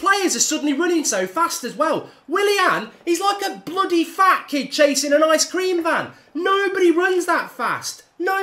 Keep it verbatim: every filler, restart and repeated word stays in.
players are suddenly running so fast as well. Willian, he's like a bloody fat kid chasing an ice cream van. Nobody runs that fast. No.